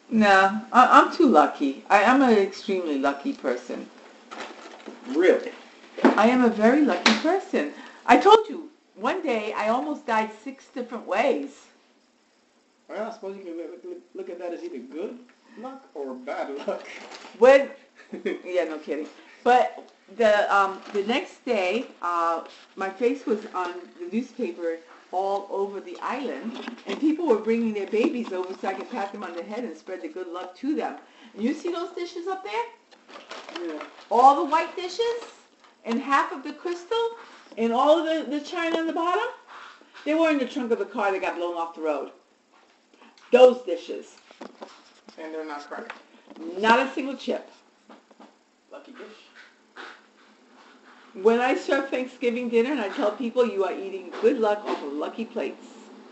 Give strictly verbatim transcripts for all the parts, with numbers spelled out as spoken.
No, I, I'm too lucky. I am an extremely lucky person. Really? I am a very lucky person. I told you, one day I almost died six different ways. Well, I suppose you can look, look, look at that as either good luck or bad luck. When, yeah, no kidding. But the um, the next day, uh, my face was on the newspaper all over the island, and people were bringing their babies over so I could pat them on the head and spread the good luck to them. And you see those dishes up there? Yeah. All the white dishes, and half of the crystal, and all of the, the china on the bottom, they were in the trunk of the car that got blown off the road. Those dishes. And they're not cracked. Not a single chip. Lucky dish. When I serve Thanksgiving dinner and I tell people you are eating good luck off of lucky plates,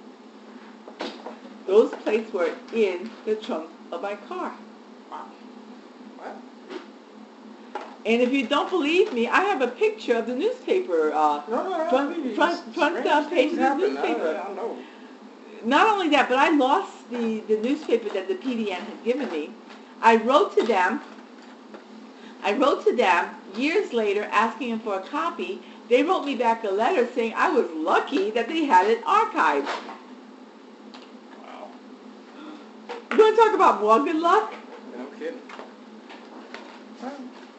those plates were in the trunk of my car. Wow. What? And if you don't believe me, I have a picture of the newspaper, uh, No, no, no. front, front, front uh, page of the newspaper. I, I know. Not only that, but I lost the, the newspaper that the P D N had given me. I wrote to them, I wrote to them years later asking them for a copy. They wrote me back a letter saying I was lucky that they had it archived. Wow. You want to talk about more good luck? No kidding. Well,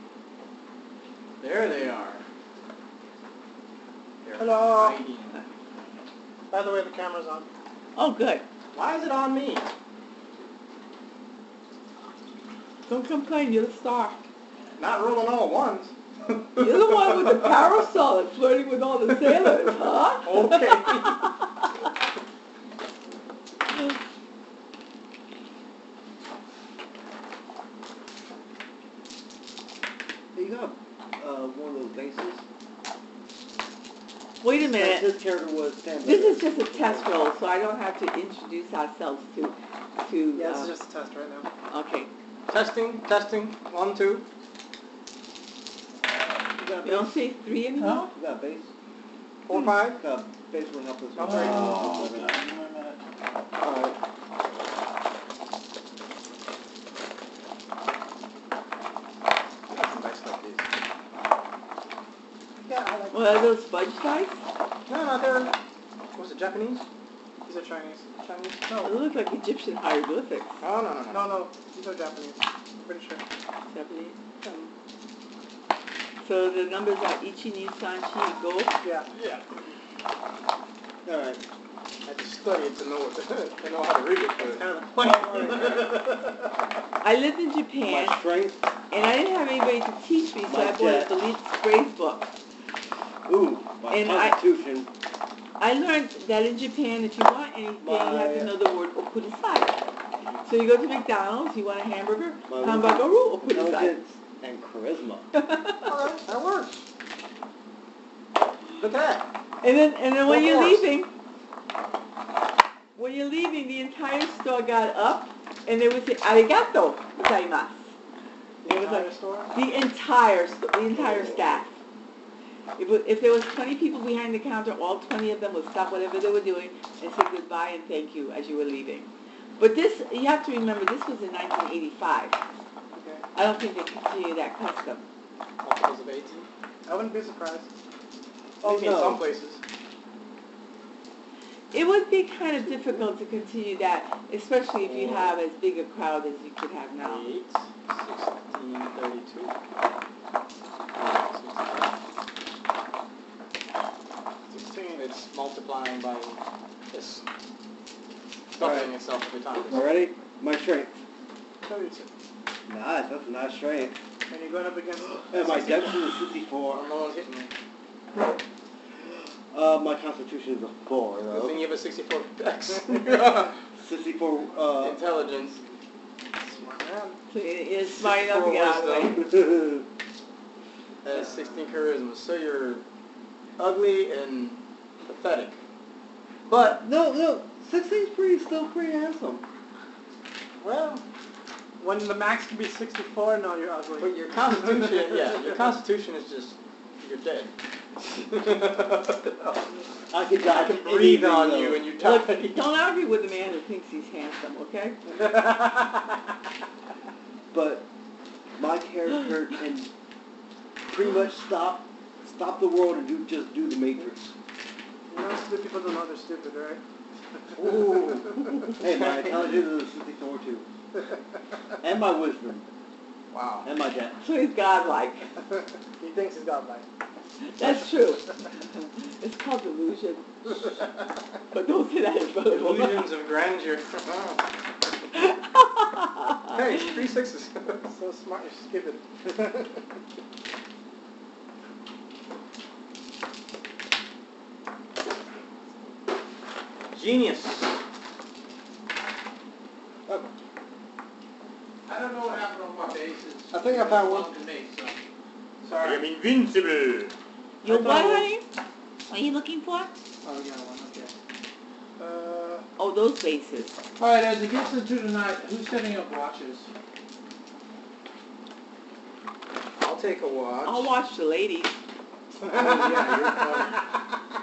there they are. They're Hello. hiding. By the way, the camera's on. Oh, good. Why is it on me? Don't complain, you're the star. Not rolling all ones. You're the one with the parasol and flirting with all the sailors, huh? Okay. You got uh, one of those bases. Wait a minute. This character was ten. This is just a test roll, so I don't have to introduce ourselves to, to. Yeah, uh, this is just a test right now. Okay. Testing, testing. One, two. You got a You don't base? say three anymore? You got a base? Four, five. You got a base will help us. Oh, Oh, God. Alright. Some dice like these. Yeah, I like What are those fudge dice? No, no, they're. Was it Japanese? These are Chinese. Chinese? They No. look like Egyptian hieroglyphics. Oh, no, no, no. No, no, these are Japanese. Pretty sure. Japanese. So the numbers are Ichi, Ni, San, Chi, Go. Yeah. Yeah. Alright. I had to study it to know what to know how to read it. It's But kind of the point. I lived in Japan, My strength. and I didn't have anybody to teach me, so My I bought jet. a Delete Sprays book. Ooh, my And I- constitution. I learned that in Japan, if you want anything, you have to know the word okurusai. So you go to McDonald's, you want a hamburger, My hamburger okurusai. intelligence and charisma. alright, that works. Look at that. And then, and then when Four you're horse. leaving, when you're leaving, the entire store got up, and they would say arigato gozaimasu. It was like store? the entire sto- the entire staff. If, it- if there was twenty people behind the counter, all twenty of them would stop whatever they were doing and say goodbye and thank you as you were leaving. But this, you have to remember, this was in nineteen eighty-five. Okay. I don't think they continue that custom. Multiples of eighteen. I wouldn't be surprised. Oh, Maybe in no. some places. It would be kind of difficult to continue that, especially if you have as big a crowd as you could have now. eight, sixteen, thirty-two. sixteen, it's multiplying by this. Doubling Alright. itself every time. Already? My strength. thirty-two. Nice, that's a nice strength. And you're going up against... And my dexterity is sixty-four. Oh, no one's hitting me. Uh, my constitution is a four, Good though. thing you have a sixty-four dex. sixty-four, uh... Intelligence. Smart man. So it is smart enough to get out of the way. That is sixteen charisma. So you're ugly and pathetic. But, no, no, sixteen's pretty, still pretty handsome. Well, when the max can be sixty-four, no, you're ugly. but your constitution, yeah, your constitution is just, you're dead. I could I die can from breathe anything, on though. you and you die. Look, don't argue with a man who thinks he's handsome, okay? but my character can pretty much stop stop the world and do just do the Matrix. You know, stupid people don't know they're stupid, right? Ooh. Hey, my intelligence is sixty-four too. And my wisdom. Wow. And my debt. So he's godlike. He thinks he's godlike. That's true. It's called delusion. But don't say that in front of him. Illusions of grandeur. Hey, three sixes. So smart, you're stupid. Genius. I don't know what happened on my bases. I think I found one. To me, so. I Sorry. am invincible. You I what, thought it honey? What are you looking for? Oh, yeah, one, okay. Uh, Oh, those bases. All right, as it gets into the night, who's setting up watches? I'll take a watch. I'll watch the ladies. Oh, yeah, you're fun.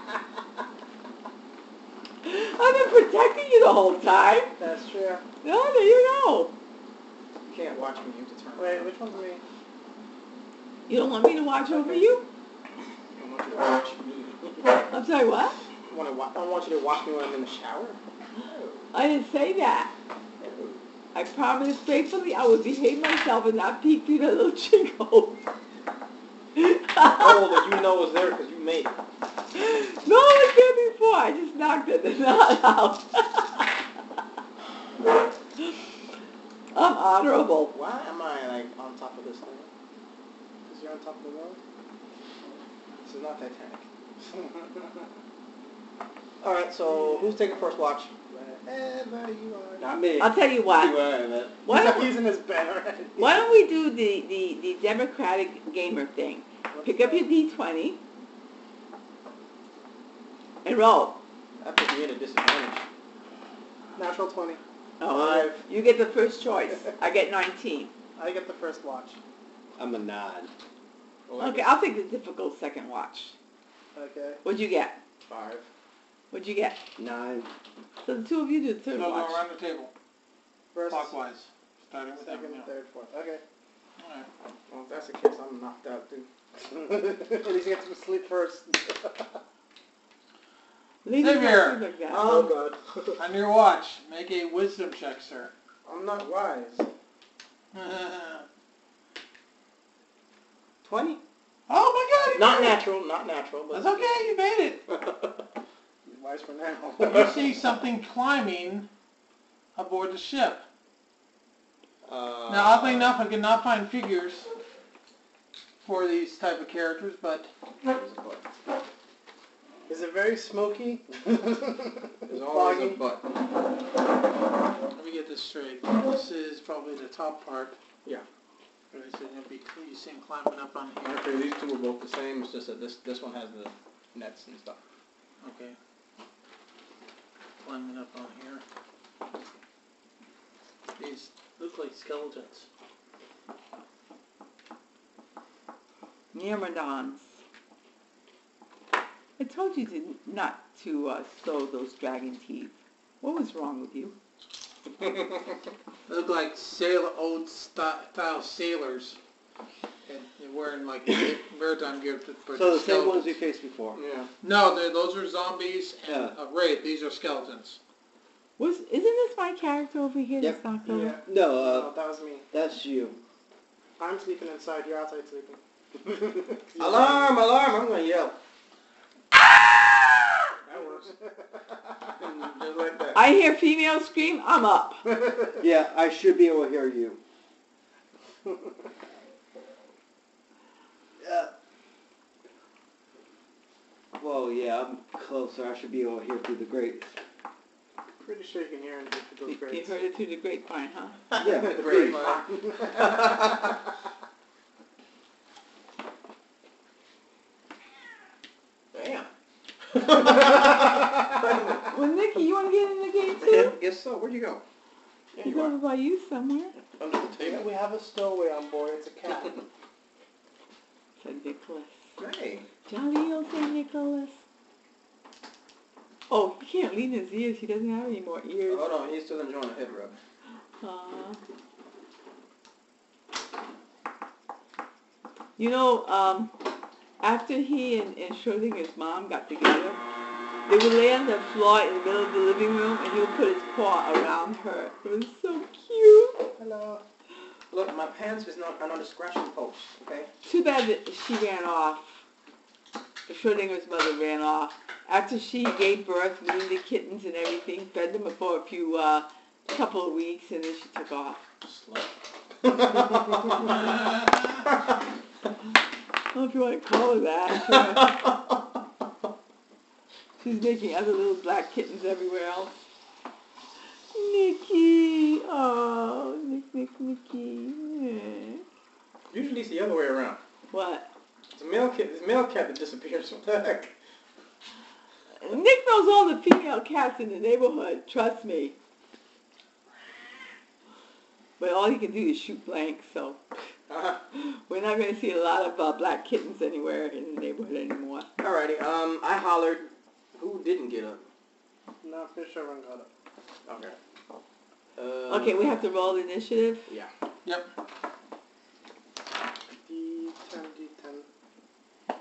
I've been protecting you the whole time. that's true. No, there you go. You can't watch me. You have to turn. Wait, which one's me? You don't want me to watch over you? I want you to watch me. I'm sorry, what? I want to wa- I don't want you to watch me when I'm in the shower. I didn't say that. I promised faithfully I would behave myself and not peek through the little chink hole. Oh, that you know was there because you made it. No, I was there before. I just knocked it. It's not out. I'm honorable. Why am I like on top of this thing? Because you're on top of the world? This is not Titanic. All right, so who's taking first watch? Wherever you are. Not me. I'll tell you what. Where I'm at. Why He's, don't, he's in his bed already. why don't we do the, the, the Democratic gamer thing? Pick up your D twenty and roll. That puts me at a disadvantage. Natural twenty. Oh, Five. you get the first choice. I get nineteen. I get the first watch. I'm a nod. Okay, I'll take the difficult second watch. Okay. What'd you get? Five. What'd you get? Nine. So the two of you do the So third go watch. around the table, First, clockwise, starting with second, everything else. third, fourth. Okay. All right. Well, if that's the case, I'm knocked out too. At least you get to sleep first. Ladies Stay don't here. sleep like that. Oh God. On your watch, make a wisdom check, sir. I'm not wise. Twenty. Oh my God! You Not made it. natural. Not natural. But That's okay. You made it. Wise for now. You see something climbing aboard the ship. Uh, Now, oddly enough, I cannot find figures for these type of characters, but Is it very smoky? There's always a Foggy? butt. let me get this straight. This is probably the top part. Yeah. Right, so you'll be, you see him climbing up on here. Okay, these two are both the same. It's just that this this one has the nets and stuff. Okay. Climbing up on here. These look like skeletons. Myrmidons. I told you to not to uh, sow those dragon teeth. What was wrong with you? They look like sailor, old st- style sailors. And they're wearing like maritime gear. For So the same ones skeletons. we faced before. Yeah. No, they're- those are zombies and Yeah. a wraith. These are skeletons. Was isn't this my character over here Yep. that's knocked over? Yeah. No, Oh, uh, that was me. that's you. I'm sleeping inside. You're outside sleeping. Alarm! Alarm! I'm gonna yell. That works. Just like that. I hear female scream, I'm up. Yeah, I should be able to hear you. Yeah. Well, yeah, I'm closer. I should be able to hear through the grates. Pretty sure you can hear it through You, those you grates. heard it through the grapevine, huh? Yeah, Great. Damn. Well, Nikki, you want to get in the game too? Yes, so. Where'd you go? There He's you over are. by you somewhere. Under the Yeah, table. we have a stowaway on board. It's a cat. Said Nicholas. Hey. Jolly old Saint Nicholas. Oh, he can't lean his ears. He doesn't have any more ears. Hold on. He's still enjoying a head rub. Aw. You know, um, after he and, and Schrodinger's mom got together, they would lay on the floor in the middle of the living room, and he would put his paw around her. It was so cute. Hello. Look, my pants is not, are not a scratching post, okay? Too bad that she ran off. Schrodinger's mother ran off. After she gave birth, weaned the kittens and everything, fed them for a few, uh, couple of weeks, and then she took off. Slut. I don't know if you want to call her that. She's making other little black kittens everywhere else. Nicky, oh, Nick, Nick, Nicky. Yeah. Usually it's the other way around. What? It's a male cat, it's a male cat that disappears. What the heck? Nick knows all the female cats in the neighborhood, trust me. But all he can do is shoot blanks, so Uh-huh. we're not going to see a lot of uh, black kittens anywhere in the neighborhood anymore. Alrighty, um, I hollered. Who didn't get up? No, for sure everyone got it. Okay. Uh, Okay, we have to roll the initiative. Yeah. Yep. D ten, D ten.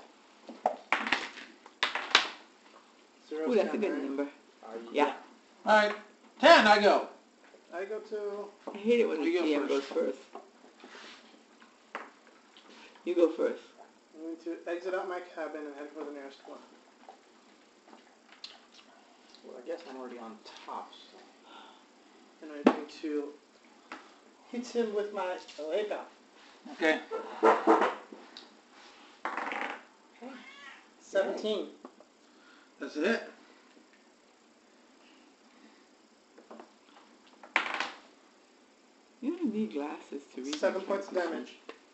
Zero Ooh, that's a ten, good right? number. Are you- Yeah. All right. Ten, I go. I go to... I hate it when the You go C M first. goes first. You go first. I'm going to exit out my cabin and head for the nearest one. Well, I guess I'm already on top, so. And I'm going to hit him with my laser. Okay. seventeen. That's it. You don't need glasses to read. Seven these points of instructions.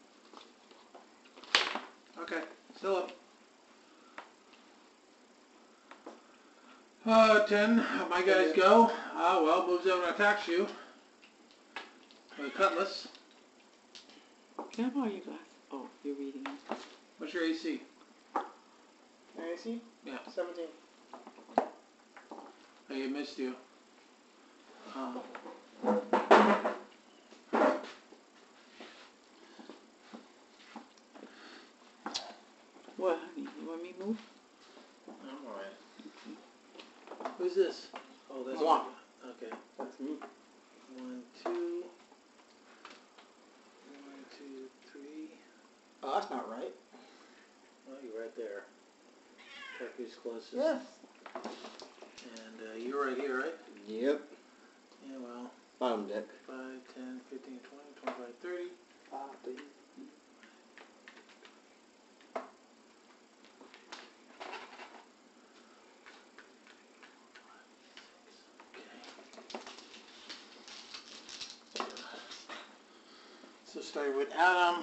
damage. Okay. Still up. Uh, ten. My guys go. Ah, well, moves over and attacks you. With a cutlass. Can I borrow your glasses? Oh, you're reading it. What's your A C? A C? Yeah. seventeen. Oh, you missed you. Uh, What, honey? You want me to move? I'm alright. who's this? Oh, that's Moi. Okay. That's me. One, two. One, two, three. Oh, that's not right. Oh, you're right there. Check who's closest. Yes. And uh, you're right here, right? Yep. Yeah, well, Bottom deck. five, ten, fifteen, twenty, twenty-five, thirty. So start with Adam.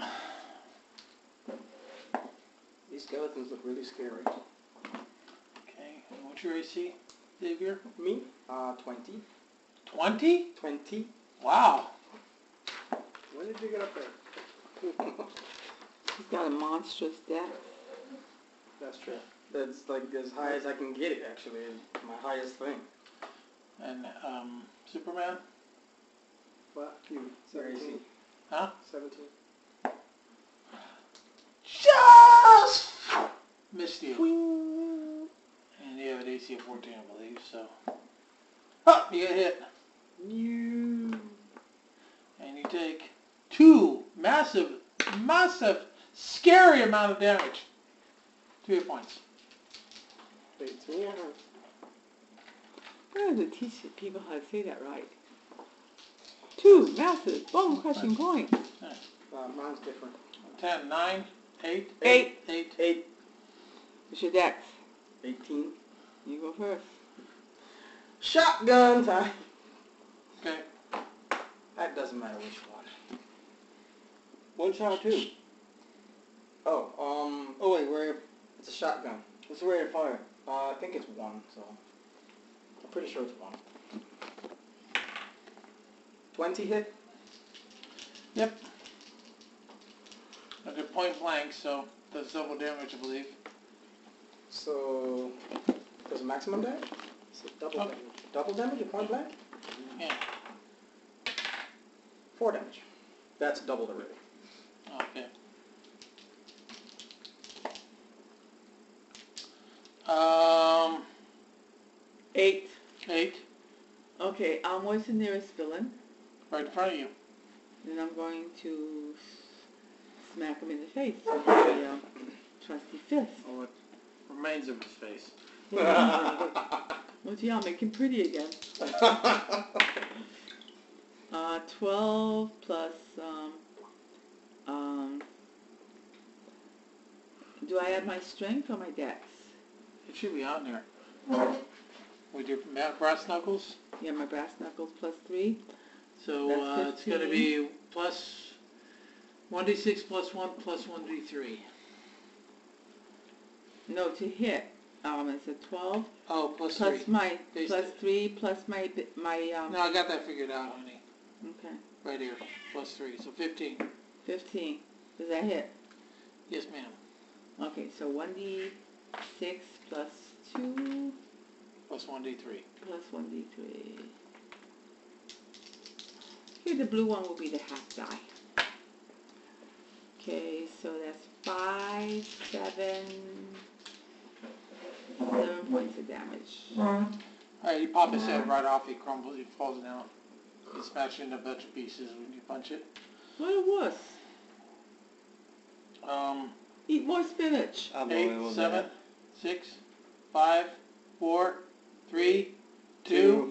These skeletons look really scary. Okay, and what's your A C, Xavier? Me? Uh, twenty. twenty? twenty. Wow. When did you get up there? He's got a monstrous deck. That's true. That's like as high as I can get it, actually. My highest thing. And um, Superman? What? You. Your A C. seventeen. Huh? seventeen. Just missed you. And you have an A C of fourteen, I believe, so. Oh, you get hit. You. And you take two massive, massive, scary amount of damage. Two hit points. Wait, me or her? I have to teach people how to say that right. Two massive bone crushing points. Uh, mine's different. Ten, nine, eight, Eight. eight. Eight. It's your dex. Eighteen. You go first. Shotgun time. Okay. That doesn't matter which one. One shot or two? Oh, um, Oh wait, where? it's a shotgun. What's the rate of fire? Uh, I think it's one, so. I'm pretty sure it's one. twenty hit? Yep. I did point blank, so that's double damage, I believe. So, there's a maximum damage? So double Okay. damage. Double damage at point blank? Yeah. Four damage. That's double the rating. Okay. Okay, um, what's the nearest villain? Right in front of you. Then I'm going to smack him in the face with my uh, trusty fist. Or what remains of his face. Well, gee, I'll make him pretty again. Uh, twelve plus, um, um, do I add my strength or my dex? It should be on there. With your ma- brass knuckles. Yeah, my brass knuckles plus three. So That's uh, it's going to be plus one d six plus one plus one d three. No, to hit, um, it's a twelve. Oh, plus Plus three. my, Base plus it. three, plus my, bi- my, um, No, I got that figured out, honey. okay, Right here. Plus three. So fifteen. fifteen. Does that hit? Yes, ma'am. Okay, so one d six plus two Plus one d three. plus one d three. Okay, the blue one will be the half die. Okay, so that's five, seven, seven points of damage. Alright, you pop his head right off, he crumbles, he falls down. He smashes into a bunch of pieces when you punch it. What a wuss. Um, Eat more spinach. I'm eight, going with seven, that. six, five, four, three, two.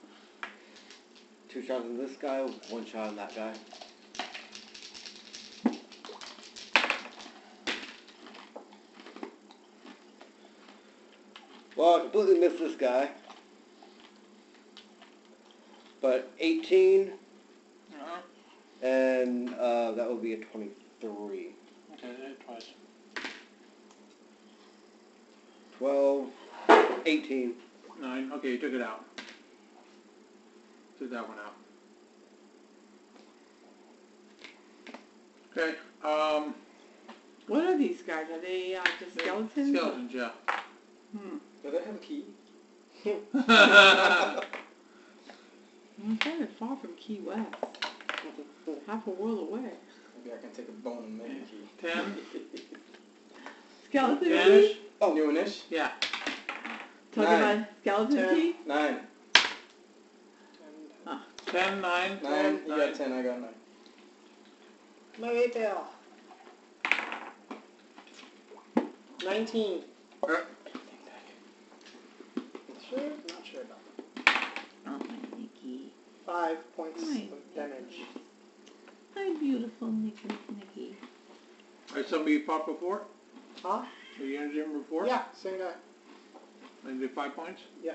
Two shots on this guy, one shot on that guy. Well, I completely missed this guy. But eighteen, Uh-huh. and uh, that would be a twenty-three. Okay, did it twice. twelve, eighteen. Nine. Okay, you took it out. Took that one out. Okay. Um. What are these guys? Are they uh, just skeletons? Skeletons, yeah. Hmm. Do they have a key? I'm kind of far from Key West. Half a world away. Maybe I can take a bone and make a key. Ten. Skeleton Ten. key? Oh, newish? Yeah. Talking Nine. about skeleton Ten. key? Nine. Ten, nine. Nine. You nine. got ten, I got nine. My tail. Nineteen. Uh, Sure? Not sure about that. Oh, my Nikki. Five points My of damage. My beautiful Nikki, Nikki. Alright, somebody popped before? Huh? Were you in the gym before? Yeah, same guy. And did five points? Yeah.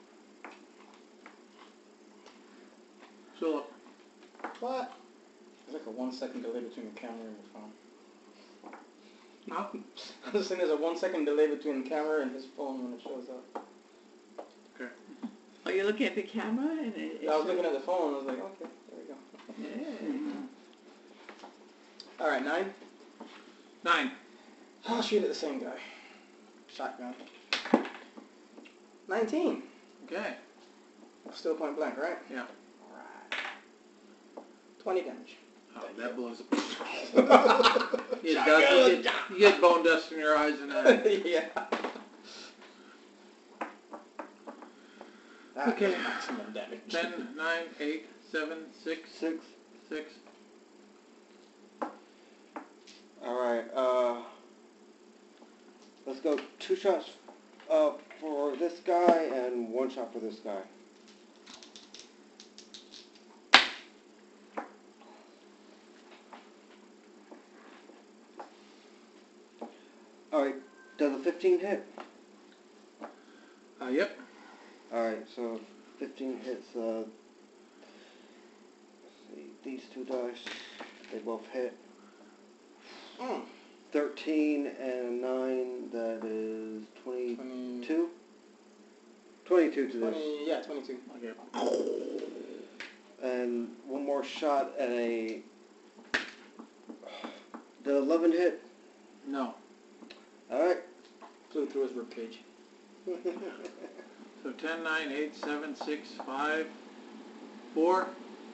So up. What? There's like a one second delay between the camera and the phone. Huh? I was saying there's a one second delay between the camera and his phone when it shows up. Okay. Oh, you're looking at the camera and it, it I was shows- looking at the phone, I was like, okay, there we go. Yeah. Alright, nine. Nine. I'll shoot at the same guy. Shotgun. nineteen. Okay. Still point blank, right? Yeah. Alright. twenty damage. Oh, that blows up. you, get dust, you, get, you get bone dust in your eyes and that. Yeah. That Okay. is maximum damage. Ten, nine, eight, seven, six, Six. six. Alright, uh... let's go two shots uh, for this guy and one shot for this guy. Alright, does a fifteen hit? Uh, yep. Alright, so fifteen hits, uh... let's see, these two dice, they both hit. Mm. thirteen and nine, that is twenty-two? twenty, twenty-two to this. twenty, yeah, twenty-two. Okay. And one more shot at a... Did eleven hit? No. Alright. Flew through his ribcage. So ten, nine, eight, seven, six, five, four.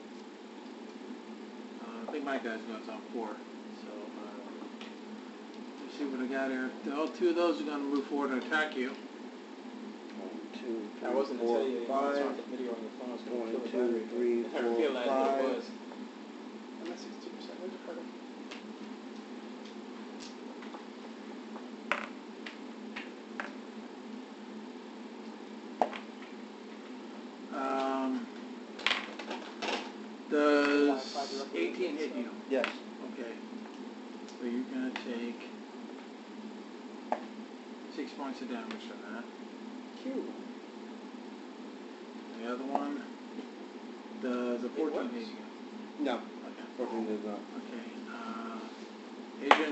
Uh, I think my guy's got on four. So, uh, let's see what I got here. All two of those are going to move forward and attack you. One, two, That three, wasn't four, until you five. saw the video on your phone. It's gonna One, kill the two, battery. three, I four, realized what five. it was. I'm at sixty percent. Where's your fucking... Um, does eighteen hit you? Yes. Okay. So you're gonna take six points of damage from that. Cute. The other one does a fourteen works. hit you? No. Okay. fourteen does not. Okay. Uh, Adrian,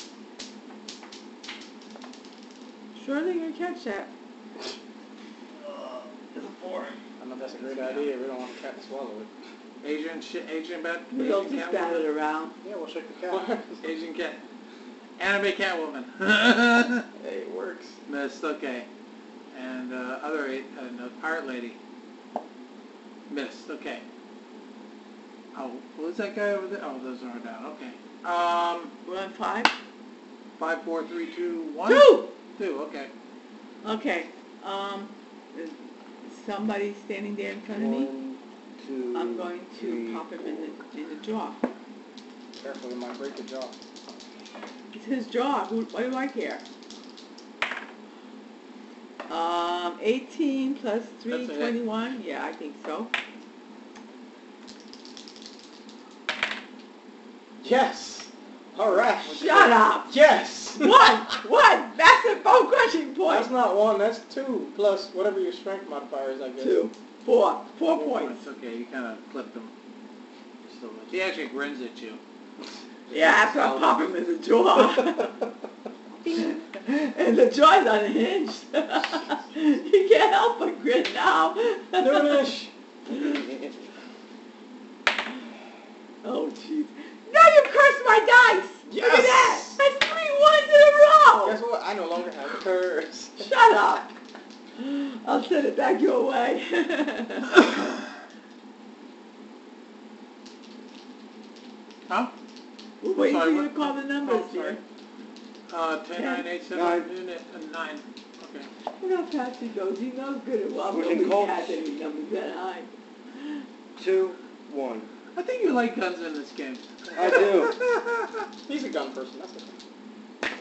Sure they're gonna catch that. It's a four. I know that's a great idea. We don't want the cat to swallow it. Adrian, sh- Adrian, bat, We'll Asian just bat it Catwoman. around. Yeah, we'll shake the cat. Asian cat, anime Catwoman. Hey, it works. Missed. Okay. And uh, other eight, and the pirate lady. Missed. Okay. Oh, what was that guy over there? Oh, those are down. Okay. Um, We're on five? five, four, three, two, one. Two! Two. Okay. Okay, um, is somebody standing there in front of me? One, two, I'm going three, to pop him in the, in the jaw. Careful, you might break the jaw. It's his jaw, who, what do I care? Um, eighteen plus three, That's a hit. twenty-one, yeah, I think so. Yes! Alright. Shut up! Yes! One, one, massive bone crushing point. That's not one, that's two. Plus whatever your strength modifier is, I guess. Two, four, four points. Okay, you kind of clipped him. So he actually grins at you. Yeah, after I pop him in the jaw. And the jaw's unhinged. You can't help but grin now. Finish! Oh, jeez. Now you cursed my dice! Look at that! Yes! That's three ones in a row! Guess what? I no longer have a curse. Shut up! I'll send it back your way. Huh? We're waiting Sorry, for you what- to call the numbers, Oh, sorry. dear. Uh, ten, nine, eight, seven, Nine. unit, and nine. Okay. Look how fast he goes. He knows good and well Switching nobody Colts. has any numbers that high. Two, one. I think you like guns in this game. I do. He's a gun person, that's okay.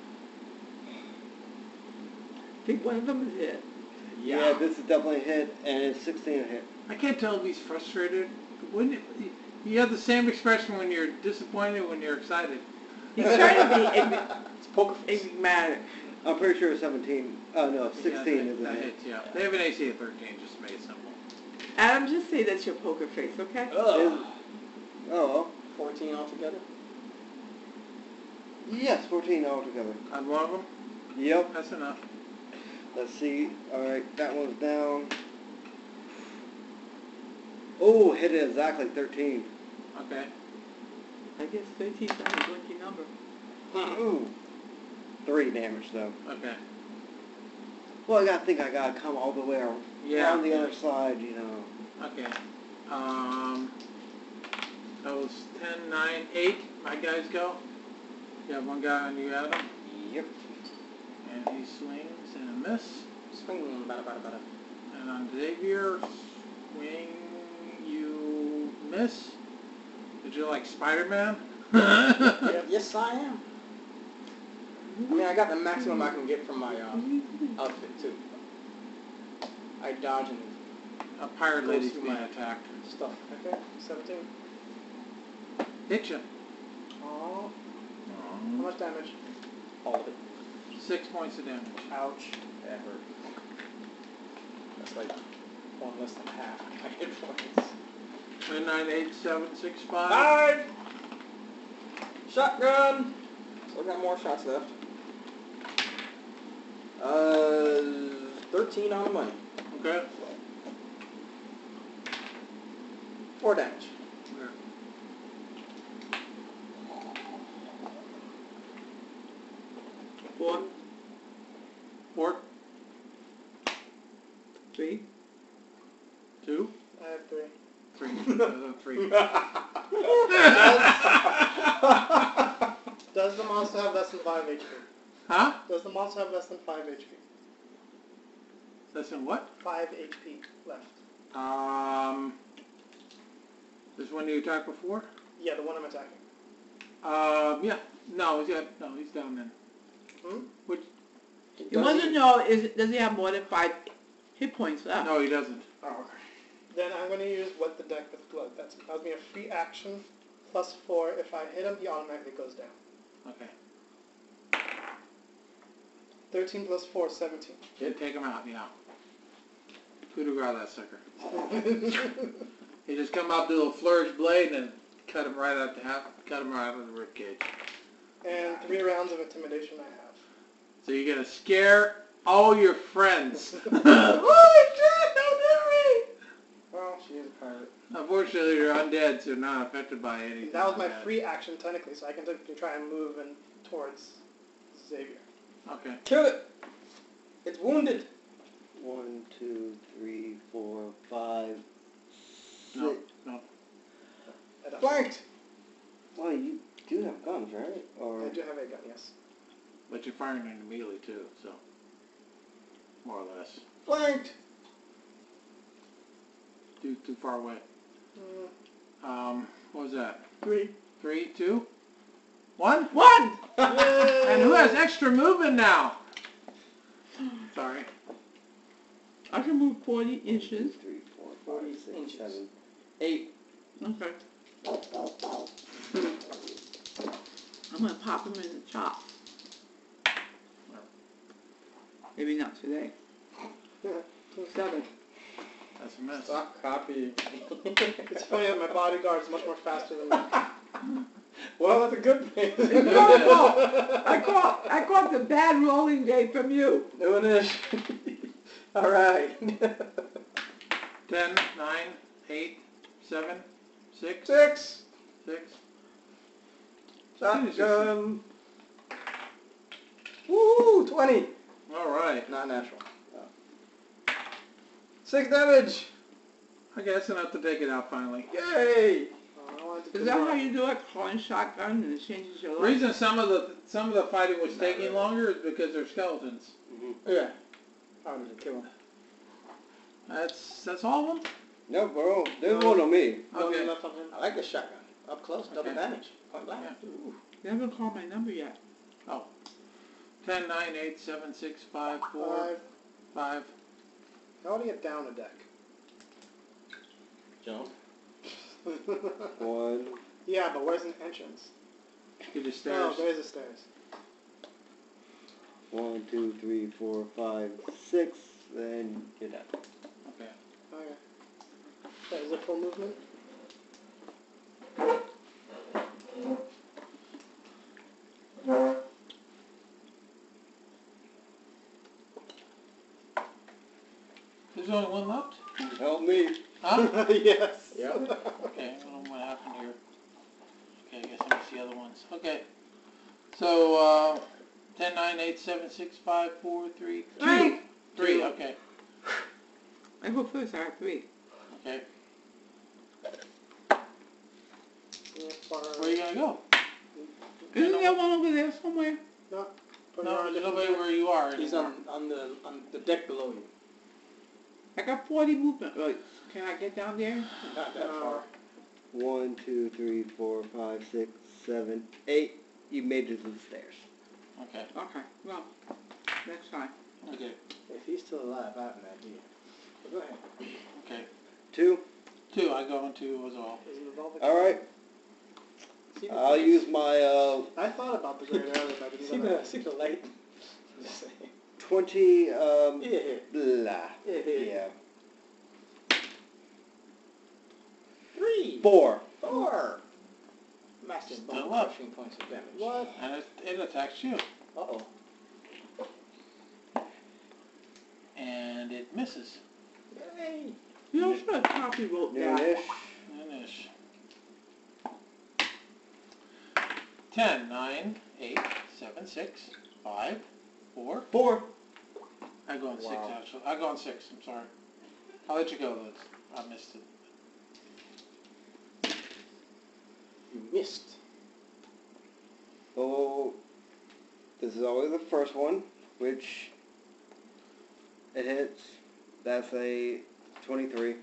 I think one of them is it. Yeah. this is definitely a hit, and it's sixteen a hit. I can't tell if he's frustrated. When you, you have the same expression when you're disappointed, when you're excited. He's trying to be enigmatic. It's poker face. enigmatic. I'm pretty sure it's seventeen. Oh no, sixteen Yeah, is that, a that hit. hits, yeah. They have an A C of thirteen, just to make it simple. Adam, just say that's your poker face, okay? Ugh. Oh, fourteen altogether? yes, fourteen altogether. On one of them? Yep. That's enough. Let's see. Alright, that one's down. Oh, hit it exactly thirteen. Okay. I guess thirteen's not a lucky number. Ooh. Three damage though. Okay. Well, I gotta think I gotta come all the way around Yeah. the other side, you know. Okay. Um, that was ten, nine, eight. My guys go. You have one guy on you, Adam. Yep. And he swings and a miss. Swing, bada bada bada. And on Xavier, swing, you miss. Did you like Spider-Man? Yeah, yes, I am. I mean, I got the maximum I can get from my uh, outfit, too. I dodge and A pirate lady's Goes through being my- attacked. stuff. Okay, seventeen. Hit you. Aww. How much damage? All of it. Six points of damage. Ouch. That hurt. That's like one less than half my hit points. Nine, nine, eight, seven, six, five. Five! Shotgun! Still got more shots left. Uh, thirteen on the money. Okay. Four damage. Four, Four, three. two, I have three. three. Uh, three. Does the monster have less than five H P? Huh? Does the monster have less than five H P? Less than what? Five H P left. Um, this one you attacked before? Yeah, the one I'm attacking. Um, yeah. No, he's got, no, he's down then. Hmm? Which, You want to know, is, does he have more than five hit points left? no, he doesn't. Oh, okay. Then I'm going to use Wet the Deck with Blood. That's that'll be a free action, plus four. If I hit him, he automatically goes down. Okay. thirteen plus four, seventeen. Yeah, take him out, yeah. Coup de grace, that sucker. He just come up, do a little flourish blade, and cut him right out the half, cut him right out of the rib cage. And three rounds of intimidation I have. So you're gonna scare all your friends. Holy shit! Don't do me! Well, she is a pirate. Unfortunately, you're undead, so not affected by anything. That was my like that. free action technically, so I can technically try and move in towards Xavier. Okay. Kill it! It's wounded! One, two, three, four, five, No, six. no. Flanked! Well, you do have guns, right? Or I do have a gun, yes. But you're firing into melee too, so more or less. Flanked! Too too far away. Mm. Um, what was that? Three. Three, two, one. One! And who has extra movement now? Sorry. I can move forty two, inches. three, four, forty five, six, inches. seven, eight. Okay. I'm gonna pop him in the chop. Maybe not today. Seven. That's a mess. Stop copying. It's funny that my bodyguard is much more faster than me. Well, that's a good thing. No, no. I caught, I caught the bad rolling day from you. Doing this. All right. Ten, nine, eight, seven, six, Six. six. Shotgun. Woo! twenty. All right. Not natural. Oh. Six damage. I guess enough to take it out finally. Yay! Oh, I wanted to Is that how you do it? Calling shotgun and it changes your The life? reason some of the some of the fighting was taking longer is because they're skeletons. Mm-hmm. Yeah. I wanted to kill him. That's that's all of them. No, bro. There's No. one on me. No Okay. left on him. I like the shotgun. Up close, double Okay. damage. Point blank. Yeah. Ooh. You haven't called my number yet. Ten, nine, eight, seven, six, five, four, Five. five. How do you get down a deck? Jump. One. Yeah, but where's an entrance? Get the Oh, stairs. there's the stairs. One, two, three, four, five, six. Then you're done. Okay. Okay. That is a full movement? There's only one left. Help me. Huh? Yes. Yep. Okay, I don't know what happened here. Okay, I guess I missed the other ones. Okay. So, uh, ten, nine, eight, seven, six, five, four, three, two. Three. Three, okay. I go first, I have three. Okay. Yeah, far- Where are you gonna go? Isn't there one over there somewhere? No. Put No, her on a there's different nobody deck. where you are He's anymore. on, on the on the deck below you. I got forty movement. Wait, can I get down there? Not that No. far. One, two, three, four, five, six, seven, eight. You made it to the stairs. Okay. Okay, well, next time. Okay. If he's still alive, I have an idea. But go ahead. Okay. Two. Two, I go into as well. Does it involve a- All right. See the I'll lights? use my uh, I thought about this earlier, but I didn't See know. the see the light. I'm just saying. twenty. Um, Yeah. blah. Yeah. Yeah. Three. Four. Four. Massive Still bone up. crushing points of damage. What? And it, it attacks you. Uh-oh. And it misses. Yay. You know, should have copy wrote that. Noonish. Finish. Ten, nine, eight, seven, six, five, four. Four. I go on six Wow. actually. I go on six. I'm sorry. I'll let you go. Liz. I missed it. You missed. Oh, this is always the first one, which it hits. That's a twenty-three.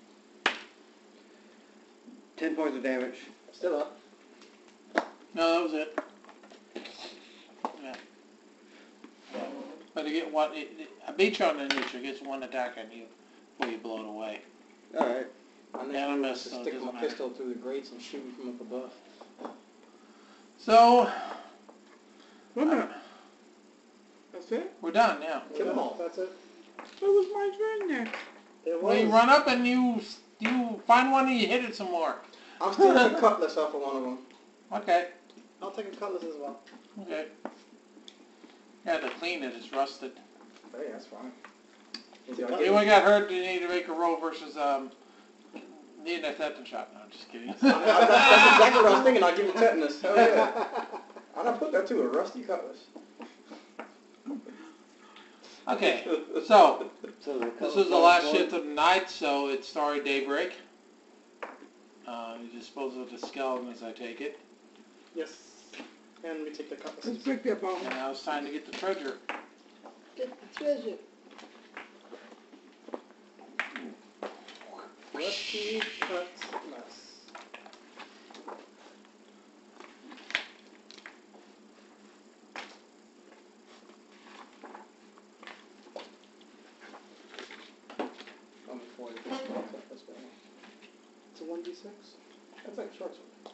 Ten points of damage. Still up. No, that was it. Yeah. Yeah. But you get one, it, it, I beat you on the initiative, gets one attack on you before you blow it away. Alright. My Yeah, next I move missed, is so to it stick doesn't my matter. pistol through the grates and shoot from up above. So, Wait a uh, minute. That's it? we're done, yeah. Kill them all. That's it. It was my turn next. It Well, you was. run up and you you find one and you hit it some more. I'm stealing the cutlass off of one of them. Okay, I'll take a cutlass as well. okay. Yeah, to clean it, it's rusted. Hey, that's fine. Is it I'll cut- give Anyone you- got hurt, you need to make a roll versus um, need a tetanus shot. No, I'm just kidding. I- I- that's, that's exactly what I was thinking. I'll give you tetanus. Hell yeah. I'd have put that too, a rusty cutlass. Okay, so So the this is the last shift of the night, so it's starry daybreak. Uh, you dispose of the skeletons, I take it. Yes. And we take the Let's cutlass. break that bone. And now it's time to get the treasure. Get the treasure. Rusty cutlass. Only forty percent cutlass, baby. It's a one d six. That's like a short sword.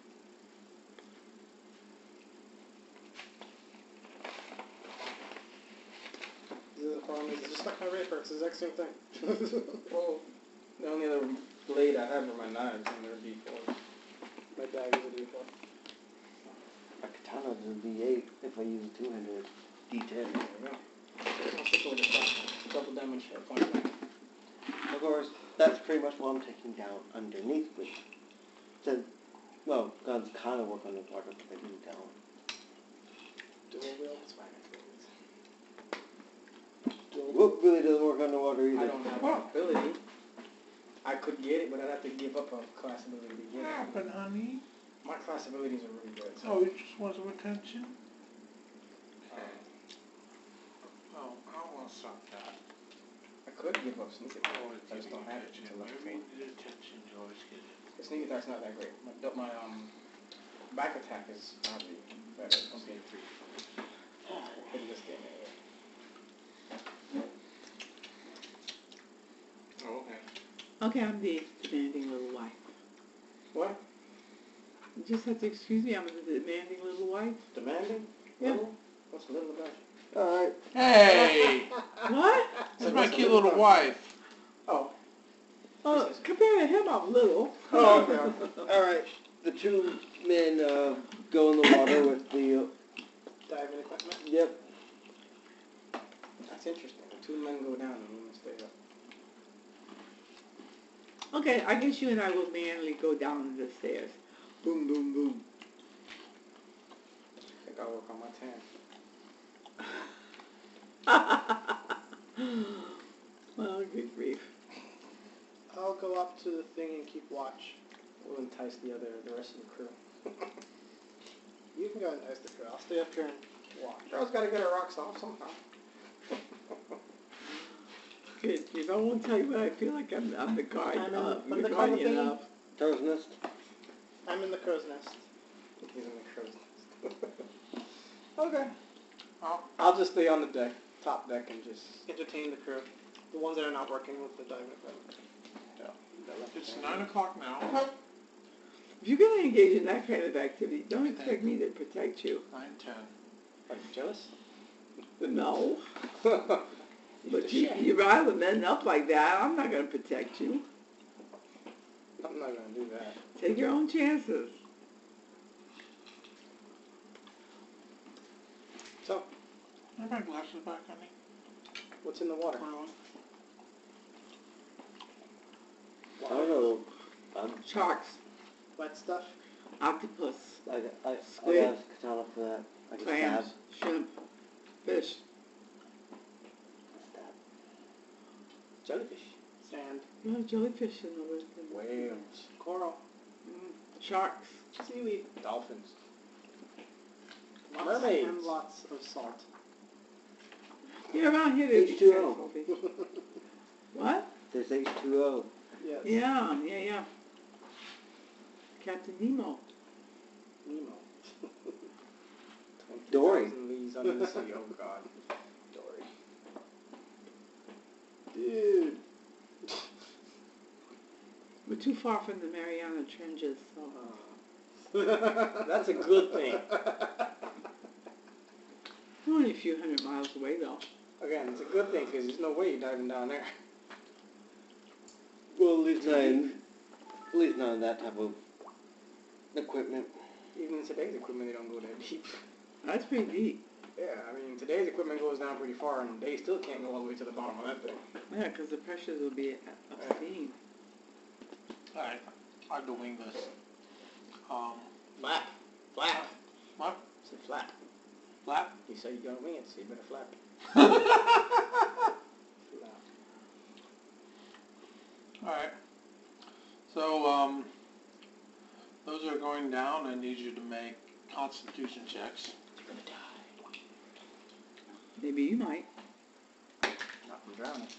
The problem is, it's just like my rapier. It's the exact same thing. Well, the only other blade I have are my knives, and they're D fours. My bag is a d four. A katana is a D eight if I use a two-handed D ten. There we go. I'll stick with the shot. Double damage for a point blank. Of course, that's pretty much what I'm taking down underneath me. So, well, guns kind of work on the water, but they do down. Dual wheel. That's fine. Dual wheel. Whoop really doesn't work underwater either. I don't have an ability. I could get it, but I'd have to give up a class ability to get What it. happened, honey? My class abilities are really good. So, Oh, it just wants some attention? um, Oh, I want to stop that. I could give up sneak attack. Oh, I just don't have it until level four. the attention, you always get it. The sneak attack's not that great. My, du- my um, back attack is probably better. Okay, three. Hit this game anyway. Oh, okay. Okay, I'm the demanding little wife. What? You just have to excuse me, I'm the demanding little wife. Demanding? Yeah. Little? What's little about you? Alright. Hey! What? That's my cute little wife. Oh. Oh, compared to him, I'm little. Oh, okay. Alright. The two men uh, go in the water with the... Uh, Diving equipment. yep. That's interesting. Two men go down and one stay up. Okay, I guess you and I will manually go down the stairs. Boom, boom, boom. I think I'll work on my tan. Well, good grief. I'll go up to the thing and keep watch. We'll entice the other, the rest of the crew. You can go and entice the crew. I'll stay up here and watch. Girl's gotta get her rocks off somehow. Good grief. I won't tell you what I feel like I'm, I'm the guard, I'm in- uh, I'm the the kind of guardian thing- of. Crow's nest. I'm in the crow's nest. He's in the crow's nest. Okay. Oh, I'll just stay on the deck, top deck, and just... Entertain the crew. The ones that are not working with the diving equipment. it's nine o'clock now. If you're going to engage in that kind of activity, don't expect me to protect you. Nine ten. Are you jealous? No. You But just you, share. you rile the men up like that, I'm not going to protect you. I'm not gonna do that. Take your own chances. So, Are my glasses back, honey? what's in the water? Carla? I don't know. I'm, Sharks, Wet stuff. octopus, I, got- I, I Squid. got a katana for that. I can clams, stab. shrimp, fish, Stab. Jellyfish. Sand. you have jellyfish in the list. Whales. Coral. Mm, sharks. Seaweed. Dolphins. Lots Mermaids. And lots of salt. Yeah, around here there's H two O. What? There's H two O. Yes. Yeah, yeah, yeah. Captain Nemo. Nemo. Dory. twenty thousand leagues under the sea. Oh God. Dory. Dude. We're too far from the Mariana Trenches, so. That's a good thing. We're only a few hundred miles away, though. Again, it's a good thing because there's no way you're diving down there. Well, at least not in, at least not in that type of equipment. Even in today's equipment, they don't go that deep. That's pretty deep. Yeah, I mean, today's equipment goes down pretty far, and they still can't go all the way to the bottom of that thing. Yeah, because the pressures will be obscene. Alright, I'll go wing this. Um, Flap. Flap. what? Say flap. Flap? You say you're gonna wing it, so you better flap. Flap. Alright. So, um, those are going down. I need you to make constitution checks. Maybe you might. Not from drowning.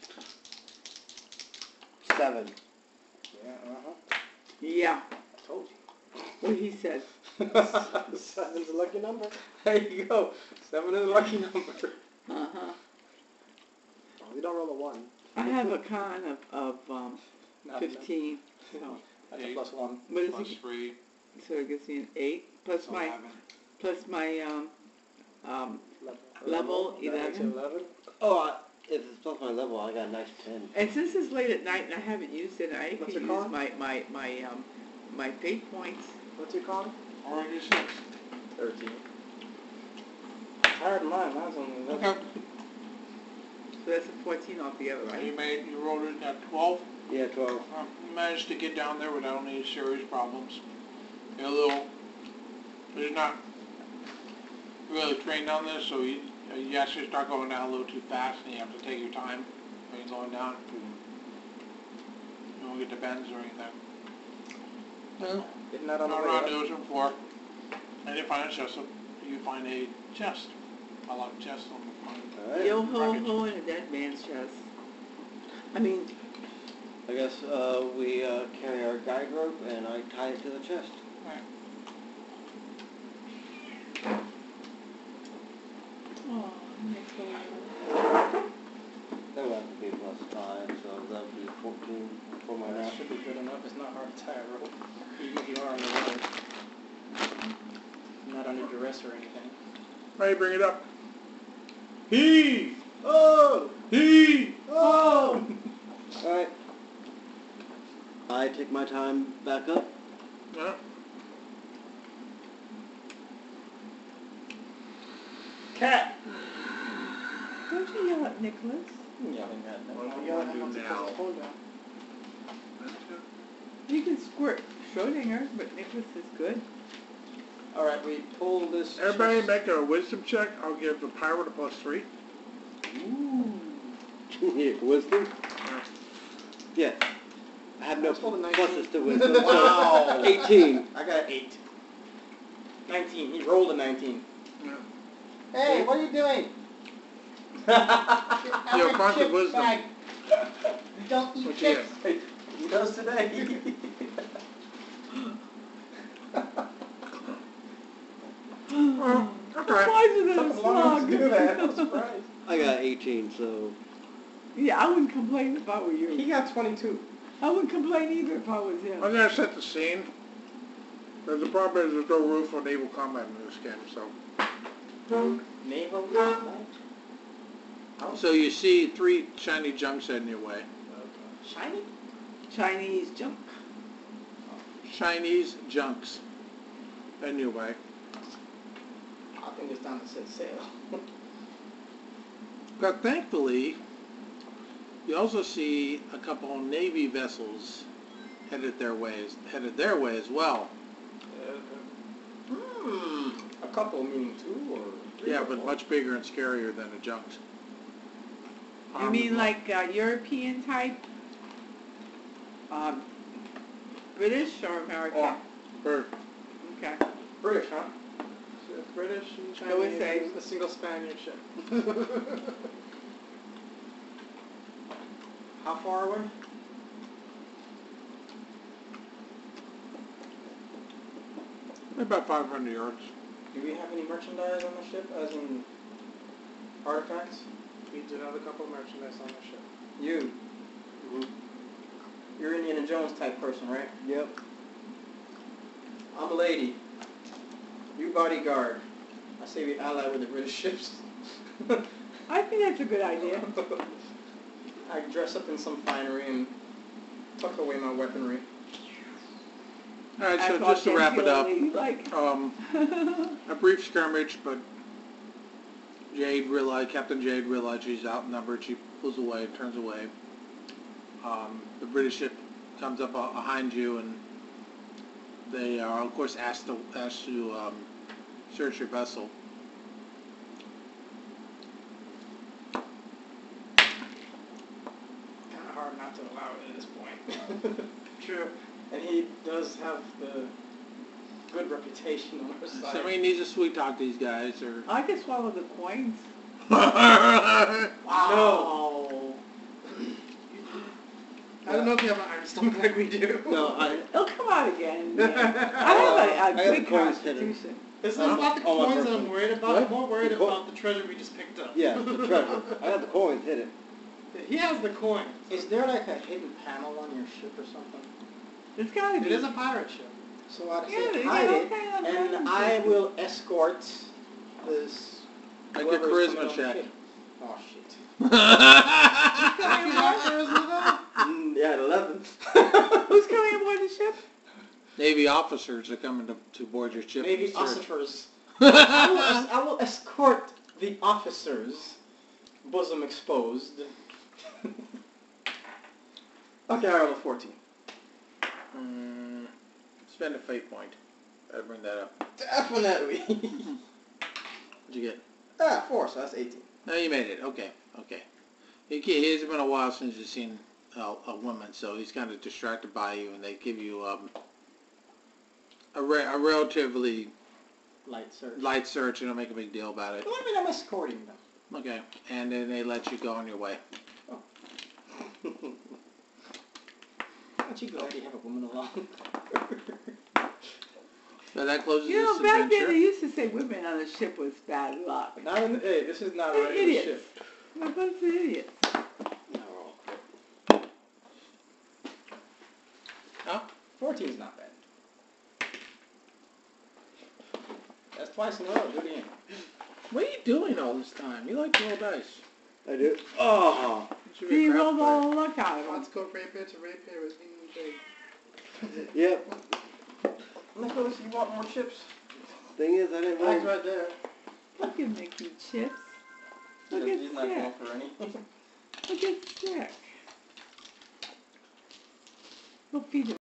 Seven. Yeah, uh-huh. Yeah, I told you. what he said. Seven's a lucky number. There you go. Seven is a lucky number. Uh-huh. Oh, we don't roll a one. I have a con of, of um, Not fifteen, so. enough. That's a plus one. What is Plus it? three. So it gives me an eight, plus my, eleven. plus my, um, um, Level. level That makes it eleven. eleven. Oh, I, if it's plus my level, I got a nice ten. And since it's late at night and I haven't used it, I What's can it use called? my, my, my, um, my fate points. What's your con? Already six. Thirteen. Higher than mine. Mine's only eleven. Okay. So that's a fourteen altogether, You right? made, you rolled it at twelve. Yeah, twelve. Um, you managed to get down there without any serious problems. You're a little, you're not really trained on this, so you, you actually start going down a little too fast and you have to take your time when you're going down. You don't get the bends or anything. No, Getting that on the not way around up. the ocean floor. And you find a chest, so you find a chest. A lot of chests on the front. Alright. Yo ho Wreckage. ho in a dead man's chest. I mean, I guess uh, we uh, carry our guide rope and I tie it to the chest. Right. oh, Nicola. That would have to be plus five, so that would be fourteen for my That nap. should be good enough. It's not hard to tie a rope. Even if you are on the water. Not under duress or anything. Ready, bring it up. He! Oh! He! Oh! Alright. I take my time back up. Yeah. Cat! Don't you yell at Nicholas? I'm yelling at them. What do I'm we yelling wanna at do him now? because phone down. You can squirt Schrodinger, but Nicholas is good. Alright, we pull this. Everybody chest- make a wisdom check. I'll give the pirate a plus three. Ooh. Yeah, wisdom? Yeah. I have no Let's roll a nineteen. pluses to wisdom. so Wow. eighteen. I got an eight. nineteen. He rolled a nineteen. Yeah. Hey, what are you doing? You're a bunch of wisdom. Don't eat What you chips. get? He does today. Oh, okay. Why is it Took a him long enough to do that. I'm slug? surprised. I got eighteen, so Yeah, I wouldn't complain if I were He you. got twenty-two. I wouldn't complain either if I was him. I'm gonna set the scene. There's the problem is there's no roof for naval combat in this game, so. Naval combat. So you see three shiny junks heading your way. Shiny? Chinese junk. Chinese junks heading your way. I think it's time to set sail. But thankfully, you also see a couple of Navy vessels headed their ways, headed their way as well. Hmm. A couple, meaning two or three? Yeah, or but four? much bigger and scarier than the junks. You mean like uh, European type? Um, British or American? Oh. Or Okay. British, huh? So British and Chinese. I would say- A single Spaniard ship. How far away? About five hundred yards. Do we have any merchandise on the ship, as in artifacts? We did have a couple of merchandise on the ship. You. Mhm. You're Indiana Jones type person, right? Yep. I'm a lady. You bodyguard. I say we ally with the British ships. I think that's a good idea. I dress up in some finery and tuck away my weaponry. Alright, so Act just to wrap it up, authentically, like. um, a brief skirmish, but Jade realized, Captain Jade realized she's outnumbered. She pulls away, turns away. Um, the British ship comes up uh, behind you, and they are, of course, asked to asked to um, search your vessel. Kind of hard not to allow it at this point. True. And he does have the good reputation on our side. Somebody needs to sweet talk these guys, or I could swallow the coins. Wow. I don't know if you have an iron stomach like we do. No, I. It'll come out again. Yeah. I I have a, got a the good coins hidden. constitution. It's Huh? not the Oh, my coins that person. I'm worried about. What? I'm more worried The co- about the treasure we just picked up. Yeah, the treasure. I got the coins hidden. He has the coin. Is there like a hidden panel on your ship or something? It's gotta It be. is a pirate ship. So I'd Yeah, say they hide got it, all kinds of and items. I will escort this. make a whoever's charisma coming on the check. ship. Oh shit. Coming aboard there, isn't it? Mm, yeah, eleven. Who's coming aboard the ship? Navy officers are coming to, to board your ship. Maybe and search. officers. I, will, es- I will escort the officers, bosom exposed. Okay, I rolled a fourteen. Mm, spend a fate point. I'd bring that up. Definitely. What'd you get? Ah, four, so that's eighteen. No, you made it. Okay, okay. He, he- it's been a while since you've seen a, a woman, so he's kind of distracted by you, and they give you um, a, re- a relatively Light search. light search. You don't make a big deal about it. Well, I mean, I'm escorting them. Okay, and then they let you go on your way. Aren't you glad you have a woman along? So that closes You know, this back then adventure. they used to say women on the ship was bad luck. Not in the, hey, this is not a They're regular idiots. ship. They're a bunch of idiots. Huh? fourteen's not bad. That's twice in a row. Do it again. What are you doing all this time? You like to roll dice. I do. Oh. You should be a He craft rolled player. all the luck out of them. Let's go rapier to rapier with me and Jake. Yep. Nicholas, you want more chips? Thing is, I didn't Bags roll. right there. Look at Mickey Chips. Look He's at he's not going Stick. for any. Look at Stick. We'll feed him